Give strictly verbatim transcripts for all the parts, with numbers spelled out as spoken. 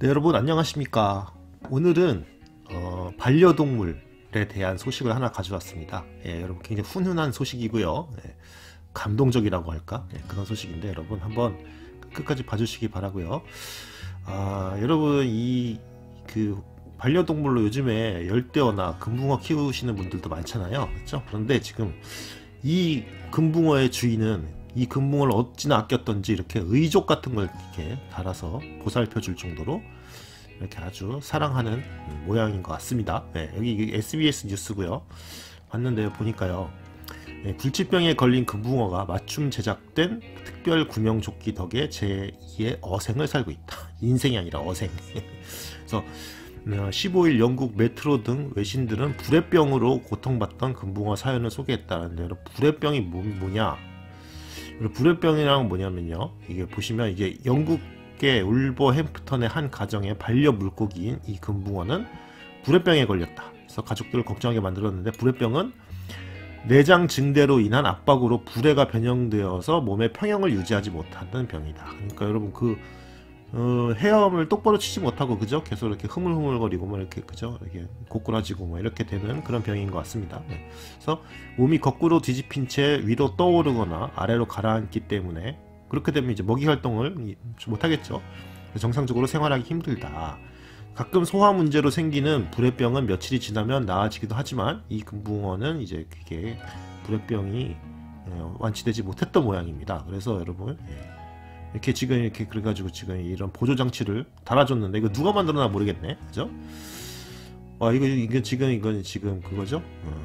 네, 여러분 안녕하십니까. 오늘은 어, 반려동물에 대한 소식을 하나 가져왔습니다. 예, 여러분 굉장히 훈훈한 소식이고요. 예, 감동적이라고 할까? 예, 그런 소식인데 여러분 한번 끝까지 봐주시기 바라고요. 아, 여러분 이 그 반려동물로 요즘에 열대어나 금붕어 키우시는 분들도 많잖아요. 그렇죠? 그런데 지금 이 금붕어의 주인은 이 금붕어를 어찌나 아꼈던지 이렇게 의족 같은 걸 이렇게 달아서 보살펴 줄 정도로 이렇게 아주 사랑하는 모양인 것 같습니다. 네, 여기 에스비에스 뉴스고요. 봤는데 보니까요. 네, 불치병에 걸린 금붕어가 맞춤 제작된 특별 구명조끼 덕에 제이의 어생을 살고 있다. 인생이 아니라 어생. 그래서 십오 일 영국 메트로 등 외신들은 불의병으로 고통받던 금붕어 사연을 소개했다는데 불의병이 뭐, 뭐냐? 불의병이란 뭐냐면요. 이게 보시면 이게 영국의 울버햄프턴의 한 가정의 반려 물고기인 이 금붕어는 불의병에 걸렸다. 그래서 가족들을 걱정하게 만들었는데 불의병은 내장 증대로 인한 압박으로 불에가 변형되어서 몸의 평형을 유지하지 못하는 병이다. 그러니까 여러분 그 어, 헤엄을 똑바로 치지 못하고 그죠? 계속 이렇게 흐물흐물거리고 뭐 이렇게 그죠? 이렇게 고꾸라지고 뭐 이렇게 되는 그런 병인 것 같습니다. 네. 그래서 몸이 거꾸로 뒤집힌 채 위로 떠오르거나 아래로 가라앉기 때문에 그렇게 되면 이제 먹이 활동을 못하겠죠. 정상적으로 생활하기 힘들다. 가끔 소화 문제로 생기는 불의병은 며칠이 지나면 나아지기도 하지만 이 금붕어는 이제 그게 불의병이 완치되지 못했던 모양입니다. 그래서 여러분 이렇게 지금 이렇게 그래가지고 지금 이런 보조 장치를 달아줬는데 이거 누가 만들었나 모르겠네, 그죠? 와 이거 이거 지금 이건 지금 그거죠? 어.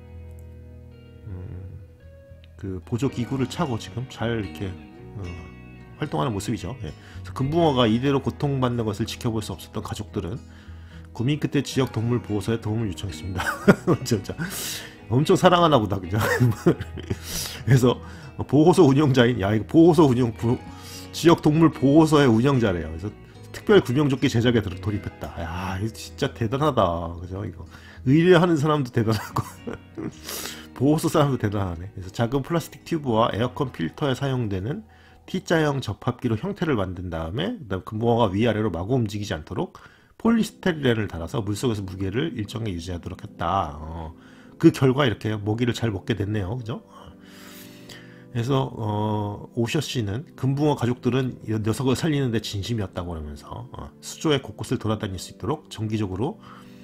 음, 그 보조 기구를 차고 지금 잘 이렇게 어, 활동하는 모습이죠. 예. 금붕어가 이대로 고통받는 것을 지켜볼 수 없었던 가족들은 고민 끝에 지역 동물 보호소에 도움을 요청했습니다. 진짜 엄청 사랑하나 보다, 그죠? 그래서 보호소 운영자인 야 이거 보호소 운영 부, 지역 동물 보호소의 운영자래요. 그래서 특별 구명조끼 제작에 돌입했다. 야, 이거 진짜 대단하다. 그죠? 이거 의뢰하는 사람도 대단하고 보호소 사람도 대단하네. 그래서 작은 플라스틱 튜브와 에어컨 필터에 사용되는 T자형 접합기로 형태를 만든 다음에 그다음 금붕어가 위아래로 마구 움직이지 않도록 폴리스테린을 달아서 물속에서 무게를 일정에 유지하도록 했다. 어, 그 결과 이렇게 먹이를 잘 먹게 됐네요. 그죠? 그래서 어, 오셔 씨는 금붕어 가족들은 이 녀석을 살리는데 진심이었다고 하면서 어, 수조의 곳곳을 돌아다닐 수 있도록 정기적으로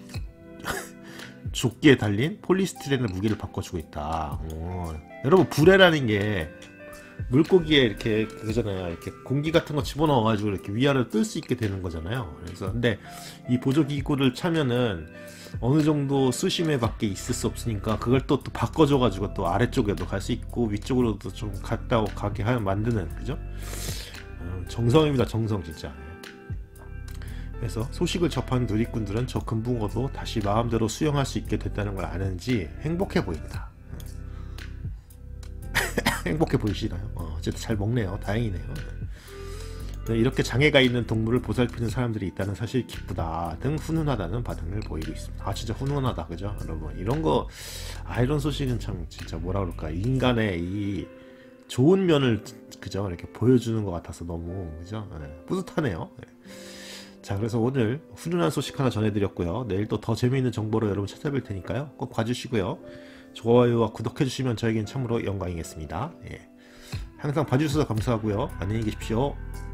조끼에 달린 폴리스티렌의 무게를 바꿔주고 있다. 어, 여러분 불에라는 게 물고기에 이렇게 그거잖아요. 이렇게 공기 같은 거 집어넣어가지고 이렇게 위아래로 뜰 수 있게 되는 거잖아요. 그래서 근데 이 보조기구를 차면은 어느 정도 수심에 밖에 있을 수 없으니까 그걸 또, 또 바꿔줘가지고 또 아래쪽에도 갈 수 있고 위쪽으로도 좀 갔다 가게 하면 만드는 그죠? 어, 정성입니다. 정성 진짜. 그래서 소식을 접한 누리꾼들은 저 금붕어도 다시 마음대로 수영할 수 있게 됐다는 걸 아는지 행복해 보인다. 행복해 보이시나요? 어, 어쨌든 잘 먹네요. 다행이네요. 이렇게 장애가 있는 동물을 보살피는 사람들이 있다는 사실이 기쁘다 등 훈훈하다는 반응을 보이고 있습니다. 아 진짜 훈훈하다 그죠? 여러분 이런 거 아 이런 소식은 참 진짜 뭐라 그럴까 인간의 이 좋은 면을 그죠? 이렇게 보여주는 것 같아서 너무 그죠? 네, 뿌듯하네요. 네. 자 그래서 오늘 훈훈한 소식 하나 전해드렸고요. 내일 또 더 재미있는 정보로 여러분 찾아뵐 테니까요. 꼭 봐주시고요. 좋아요와 구독해주시면 저에겐 참으로 영광이겠습니다. 예. 항상 봐주셔서 감사하고요. 안녕히 계십시오.